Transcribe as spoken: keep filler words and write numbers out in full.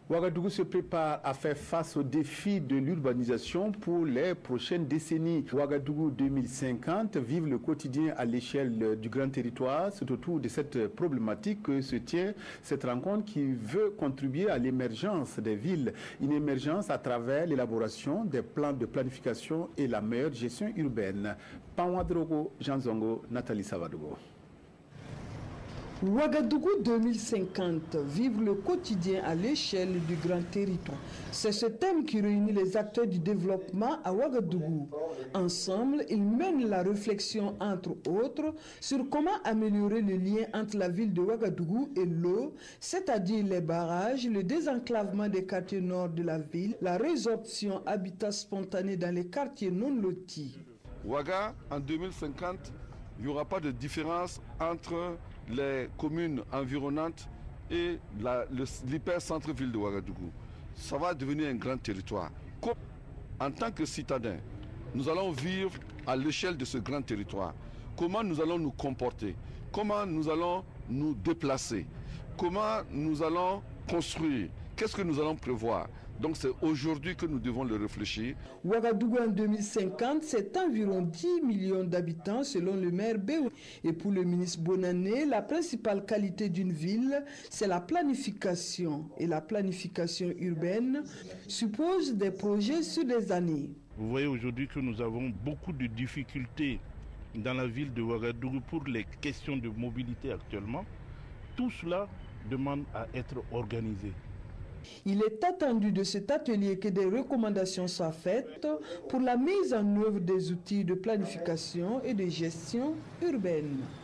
Ouagadougou se prépare à faire face aux défis de l'urbanisation pour les prochaines décennies. Ouagadougou deux mille cinquante vive le quotidien à l'échelle du grand territoire. C'est autour de cette problématique que se tient cette rencontre qui veut contribuer à l'émergence des villes. Une émergence à travers l'élaboration des plans de planification et la meilleure gestion urbaine. Panwadrogo, Jean Zongo, Nathalie Savadogo. Ouagadougou deux mille cinquante, vivre le quotidien à l'échelle du grand territoire. C'est ce thème qui réunit les acteurs du développement à Ouagadougou. Ensemble, ils mènent la réflexion, entre autres, sur comment améliorer le lien entre la ville de Ouagadougou et l'eau, c'est-à-dire les barrages, le désenclavement des quartiers nord de la ville, la résorption habitat spontané dans les quartiers non lotis. Ouaga, en deux mille cinquante, il n'y aura pas de différence entre les communes environnantes et l'hyper-centre-ville de Ouagadougou. Ça va devenir un grand territoire. En tant que citadins, nous allons vivre à l'échelle de ce grand territoire. Comment nous allons nous comporter? Comment nous allons nous déplacer? Comment nous allons construire? Qu'est-ce que nous allons prévoir? Donc c'est aujourd'hui que nous devons le réfléchir. Ouagadougou en deux mille cinquante, c'est environ dix millions d'habitants selon le maire Béou. Et pour le ministre Bonané, la principale qualité d'une ville, c'est la planification. Et la planification urbaine suppose des projets sur des années. Vous voyez aujourd'hui que nous avons beaucoup de difficultés dans la ville de Ouagadougou pour les questions de mobilité actuellement. Tout cela demande à être organisé. Il est attendu de cet atelier que des recommandations soient faites pour la mise en œuvre des outils de planification et de gestion urbaine.